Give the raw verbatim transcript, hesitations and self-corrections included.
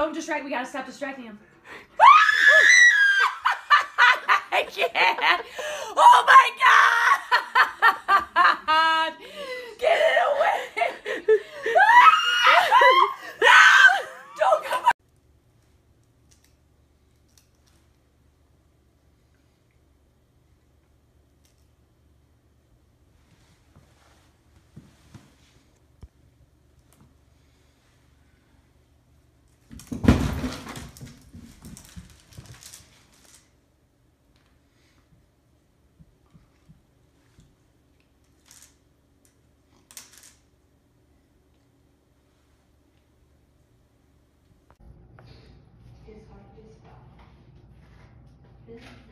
Don't distract. We gotta stop distracting him. I can't. Oh my God! Get it away! No! Don't come back! His heart is stopped. His